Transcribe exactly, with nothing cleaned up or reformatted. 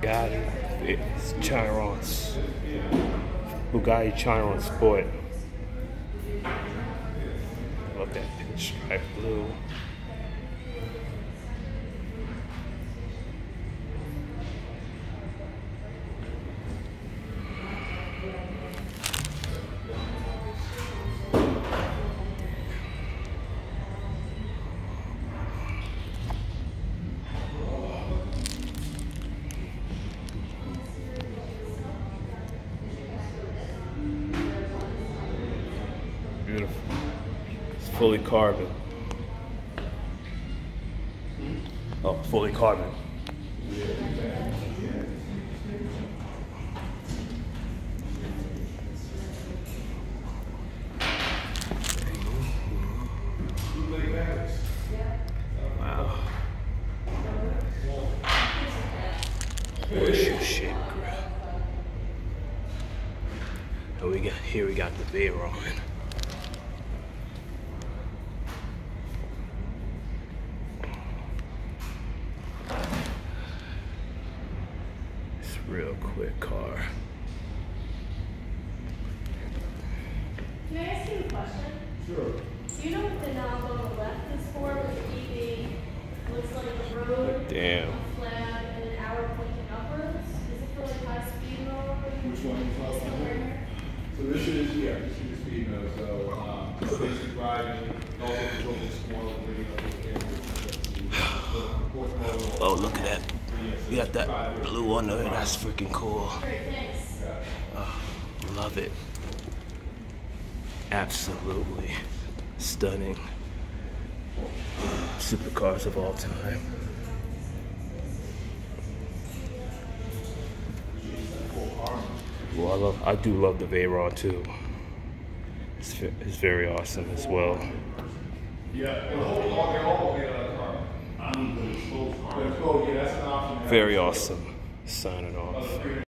Bugatti it's Chiron, Bugatti Chiron Sport. Love that pinstripe blue. Beautiful. It's fully carbon. Oh, fully carbon. Wow. Horseshoe shape grill. And we got here we got the Veyron. Real quick car. Can I ask you a question? Sure. Do you know what the knob on the left is for? With the E V looks like a road, Damn. a flag, and an arrow pointing upwards. Is it for like high speed mode? Which one is Is it that? where- So this is, yeah, this is the speed mode. So um, it's basic driving, also controlling small video. Oh, look at that. We got that blue on there. That's freaking cool. Great, thanks. Oh, love it. Absolutely stunning. Supercars of all time. Well, I love. I do love the Veyron too. It's, it's very awesome as well. Yeah, the whole car, they're all made out of carbon. I mean, the exposed car. The exposed, yeah, that's an option. Very awesome. Signing off.